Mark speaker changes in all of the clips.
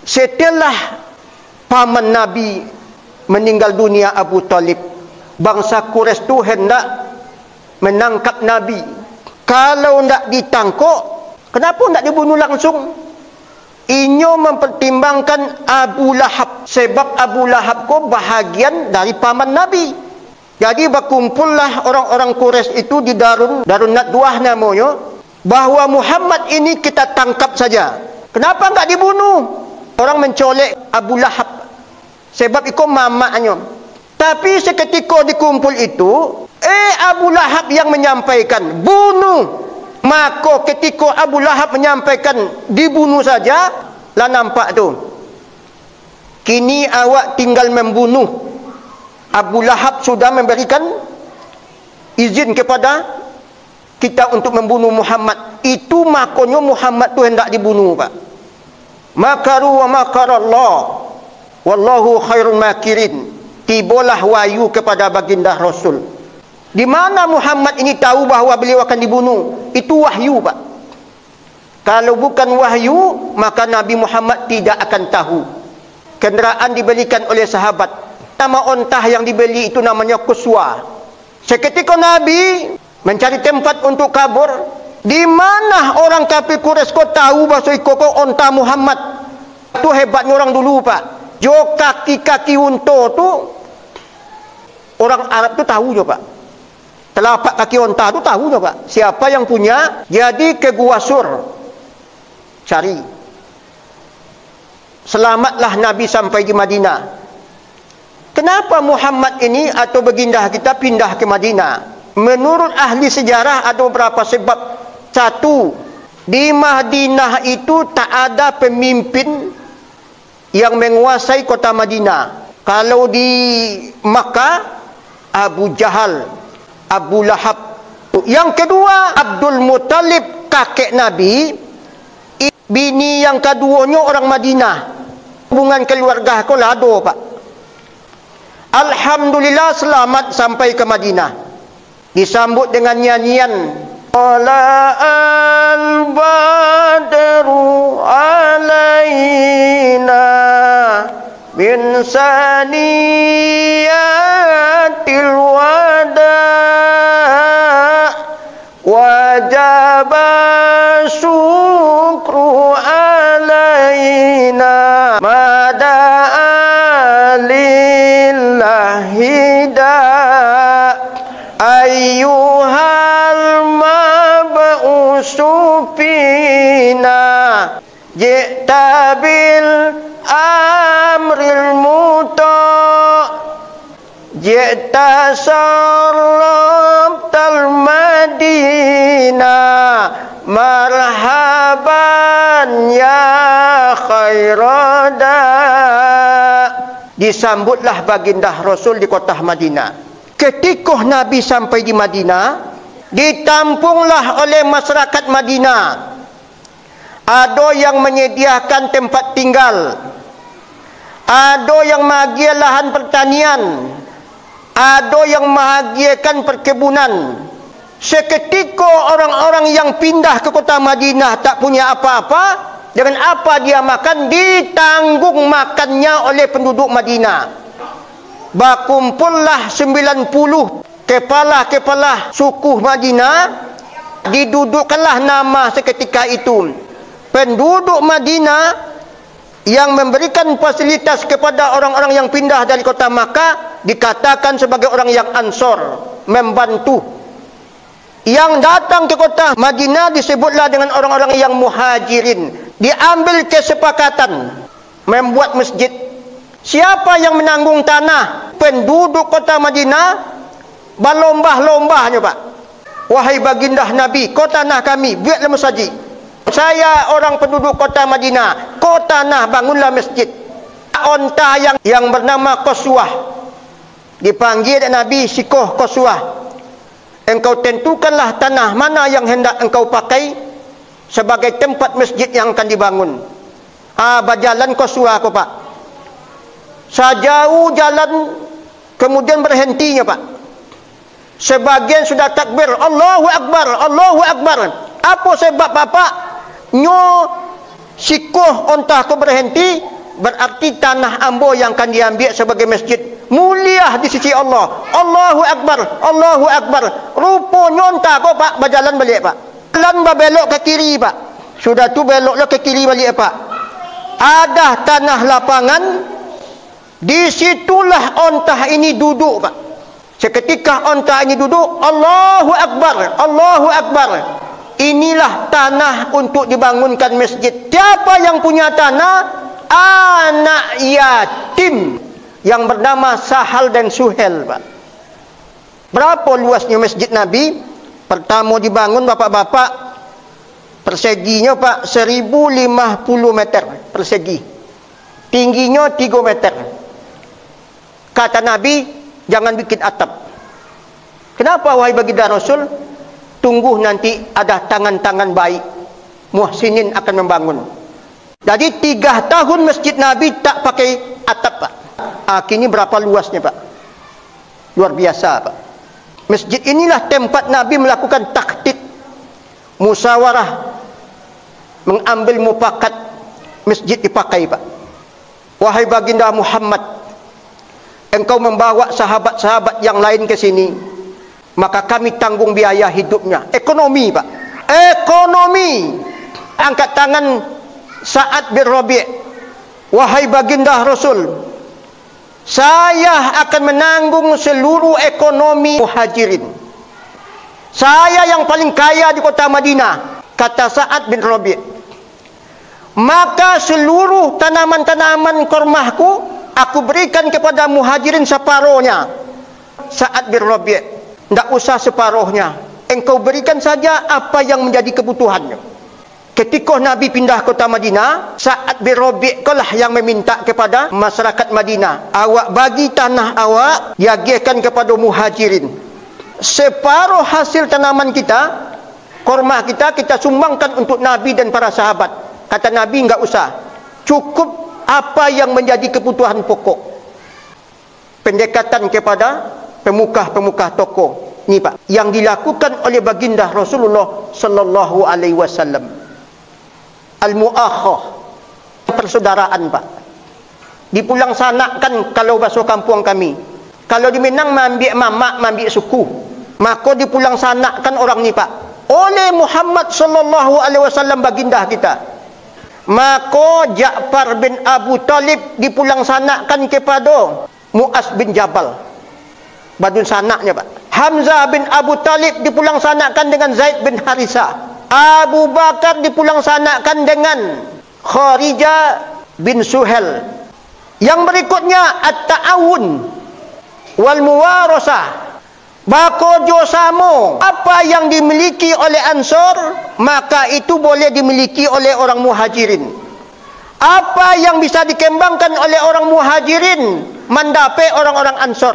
Speaker 1: setelah paman Nabi meninggal dunia Abu Talib, bangsa Quraisy tu hendak menangkap Nabi. Kalau tidak ditangkap, kenapa tidak dibunuh langsung? Inyo mempertimbangkan Abu Lahab, sebab Abu Lahab ko bahagian dari paman Nabi. Jadi berkumpullah orang-orang Quraisy itu di Darun Nadwah namanya, bahawa Muhammad ini kita tangkap saja. Kenapa enggak dibunuh? Orang mencolek Abu Lahab sebab ikut mamaknya. Tapi seketika dikumpul itu, Abu Lahab yang menyampaikan bunuh. Maka ketika Abu Lahab menyampaikan dibunuh saja, lah nampak tu. Kini awak tinggal membunuh. Abu Lahab sudah memberikan izin kepada kita untuk membunuh Muhammad. Itu makanya Muhammad tu hendak dibunuh, Pak. Makaru wa makarallah, wallahu khairun makirin. Tibalah wahyu kepada baginda Rasul. Di mana Muhammad ini tahu bahawa beliau akan dibunuh? Itu wahyu, Pak. Kalau bukan wahyu, maka Nabi Muhammad tidak akan tahu. Kenderaan dibelikan oleh sahabat. Nama ontah yang dibeli itu namanya Quswa. Seketika Nabi mencari tempat untuk kabur. Di mana orang kafir Quraisy kau tahu bahawa kau ontah Muhammad? Itu hebatnya orang dulu, Pak. Jo kaki-kaki unta tu, orang Arab tu tahu je, Pak. Telapak kaki unta tu tahu je, Pak. Siapa yang punya? Jadi ke Gua Sur cari. Selamatlah Nabi sampai di Madinah. Kenapa Muhammad ini atau baginda kita pindah ke Madinah? Menurut ahli sejarah ada beberapa sebab. Satu, di Madinah itu tak ada pemimpin yang menguasai kota Madinah. Kalau di Makkah, Abu Jahal, Abu Lahab. Yang kedua, Abdul Muttalib, kakek Nabi. Bini yang keduanya orang Madinah. Hubungan keluarga kau lah ada, Pak. Alhamdulillah selamat sampai ke Madinah. Disambut dengan nyanyian. Ala al-badru alaina min saniyatil wada wajaba syukru alaina mada'a lillahi da ayyuhal mab'usufina ji'ta bil amril muta' ji'ta sarrabtal madinah marhaban ya khairada. Disambutlah baginda Rasul di kota Madinah. Ketika Nabi sampai di Madinah, ditampunglah oleh masyarakat Madinah. Ada yang menyediakan tempat tinggal, ada yang menghadiah lahan pertanian, ada yang menghadiahkan perkebunan. Seketika orang-orang yang pindah ke kota Madinah tak punya apa-apa, dengan apa dia makan? Ditanggung makannya oleh penduduk Madinah. Berkumpullah 90 kepala-kepala suku Madinah. Didudukkanlah nama seketika itu. Penduduk Madinah yang memberikan fasilitas kepada orang-orang yang pindah dari kota Makkah dikatakan sebagai orang yang Ansor, membantu. Yang datang ke kota Madinah disebutlah dengan orang-orang yang Muhajirin. Diambil kesepakatan membuat masjid. Siapa yang menanggung tanah? Penduduk kota Madinah. Berlombah-lombahnya, Pak. Wahai baginda Nabi, kau tanah kami, buatlah masjid. Saya orang penduduk kota Madinah, kau tanah, bangunlah masjid. Onta yang bernama Quswah dipanggil Nabi, sikoh Quswah. Engkau tentukanlah tanah mana yang hendak engkau pakai sebagai tempat masjid yang akan dibangun. Berjalan Quswah kau, Pak. Sejauh jalan kemudian berhentinya, Pak. Sebagian sudah takbir, Allahu Akbar, Allahu Akbar. Apa sebab, Bapak? Nyo Sikuh unta aku berhenti, berarti tanah ambo yang akan diambil sebagai masjid. Mulia di sisi Allah. Allahu Akbar, Allahu Akbar. Rupanya unta aku pak berjalan balik pak. Jalan berbelok ke kiri pak. Sudah tu beloklah ke kiri balik pak. Ada tanah lapangan. Di situlah unta ini duduk pak. Seketika unta ini duduk, Allahu Akbar, Allahu Akbar. Inilah tanah untuk dibangunkan masjid. Siapa yang punya tanah? Anak yatim yang bernama Sahal dan Suhel pak. Berapa luasnya masjid Nabi? Pertama dibangun bapak-bapak, perseginya pak 1050 meter persegi. Tingginya 3 meter. Kata Nabi, jangan bikin atap. Kenapa wahai baginda Rasul? Tunggu nanti ada tangan-tangan baik. Muhsinin akan membangun. Jadi 3 tahun masjid Nabi tak pakai atap pak. Kini berapa luasnya pak? Luar biasa pak. Masjid inilah tempat Nabi melakukan taktik, musyawarah, mengambil mufakat masjid dipakai pak. Wahai baginda Muhammad, engkau membawa sahabat-sahabat yang lain ke sini, maka kami tanggung biaya hidupnya. Ekonomi pak. Ekonomi. Angkat tangan Sa'ad bin Rabi'. Wahai baginda Rasul, saya akan menanggung seluruh ekonomi muhajirin. Saya yang paling kaya di kota Madinah, kata Sa'ad bin Rabi'. Maka seluruh tanaman-tanaman kormahku aku berikan kepada muhajirin separuhnya. Sa'ad bin Rabi', tidak usah separuhnya, engkau berikan saja apa yang menjadi kebutuhannya. Ketika Nabi pindah kota Madinah, Sa'ad bin Rabi' lah yang meminta kepada masyarakat Madinah, awak bagi tanah awak diagihkan kepada muhajirin. Separuh hasil tanaman kita, korma kita sumbangkan untuk Nabi dan para sahabat. Kata Nabi, enggak usah, cukup apa yang menjadi kebutuhan pokok. Pendekatan kepada pemuka-pemuka toko ini pak, yang dilakukan oleh baginda Rasulullah sallallahu alaihi wasallam. Al-mu'akhah, persaudaraan pak. Dipulang sanakan kalau bahasa kampung kami. Kalau di Minang mambiak mamak, mambiak suku. Maka dipulang sanakan orang ni pak oleh Muhammad sallallahu alaihi wasallam baginda kita. Maka Ja'far bin Abu Talib dipulang sanakan kepada Mu'az bin Jabal. Badun sanaknya pak. Hamzah bin Abu Talib dipulang sanakan dengan Zaid bin Harisah. Abu Bakar dipulang sanakan dengan Kharijah bin Suhel. Yang berikutnya at-ta'awun wal muwarasah. Bakojo samo, apa yang dimiliki oleh Ansor, maka itu boleh dimiliki oleh orang muhajirin. Apa yang bisa dikembangkan oleh orang muhajirin, mendapat orang-orang Ansor.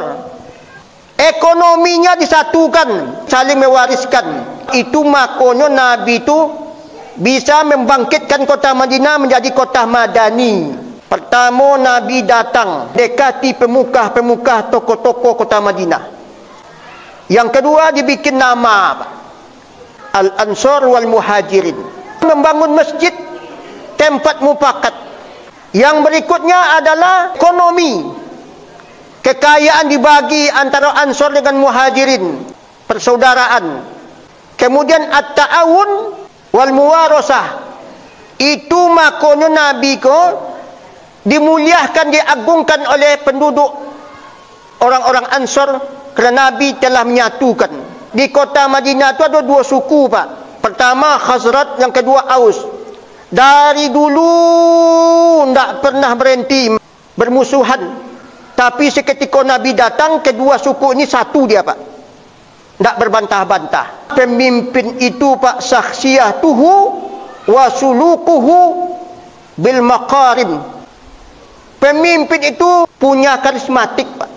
Speaker 1: Ekonominya disatukan, saling mewariskan. Itu makanya Nabi itu bisa membangkitkan kota Madinah menjadi kota Madani. Pertama Nabi datang dekati pemuka-pemuka toko-toko kota Madinah. Yang kedua dibikin nama Al-Ansar wal Muhajirin. Membangun masjid, tempat mufakat. Yang berikutnya adalah ekonomi. Kekayaan dibagi antara Ansar dengan Muhajirin, persaudaraan. Kemudian at-ta'awun wal muwarasah. Itu makanya Nabi ko dimuliakan, diagungkan oleh penduduk orang-orang Ansar kerana Nabi telah menyatukan. Di kota Madinah itu ada 2 suku pak. Pertama Khazraj, yang kedua Aus. Dari dulu tidak pernah berhenti bermusuhan. Tapi seketika Nabi datang, kedua suku ini satu dia pak. Tak berbantah-bantah. Pemimpin itu pak, syakhsiyatuhu wa sulukuhu bil maqarim. Pemimpin itu punya karismatik pak,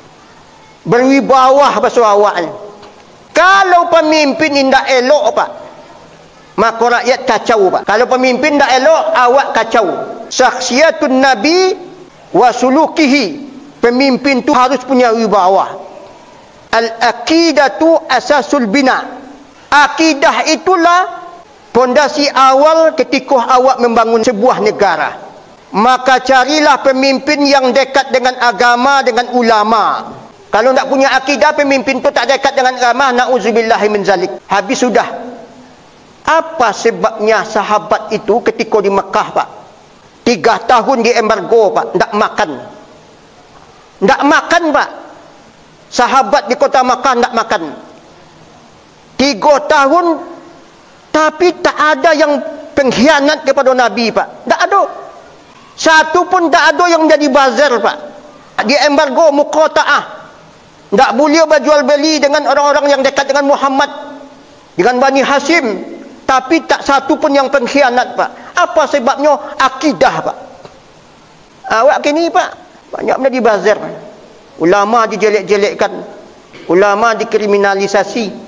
Speaker 1: berwibawa bahasa awaknya. Kalau pemimpin tidak elok pak, maka rakyat kacau pak. Kalau pemimpin tidak elok, awak kacau. Syakhsiyatun Nabi wa sulukihi. Pemimpin itu harus punya wibawa. Al-aqidatu asasul bina. Akidah itulah Pondasi awal ketika awak membangun sebuah negara, maka carilah pemimpin yang dekat dengan agama, dengan ulama. Kalau tak punya akidah, pemimpin tu tak dekat dengan agama, na'udzubillahi min zalik. Habis sudah. Apa sebabnya sahabat itu ketika di Mekah, Pak? 3 tahun di embargo, Pak. Tak makan. Tak makan, Pak. Sahabat di kota Mekah tak makan. 3 tahun, tapi tak ada yang pengkhianat kepada Nabi, Pak. Tak ada. Satu pun tak ada yang menjadi bazar, Pak. Di embargo muqata'ah. Tak boleh berjual beli dengan orang-orang yang dekat dengan Muhammad, dengan Bani Hashim. Tapi tak satu pun yang pengkhianat, Pak. Apa sebabnya? Akidah, Pak. Awak kini, Pak, banyak menjadi bazar. Ulama dijelek-jelekkan. Ulama dikriminalisasi.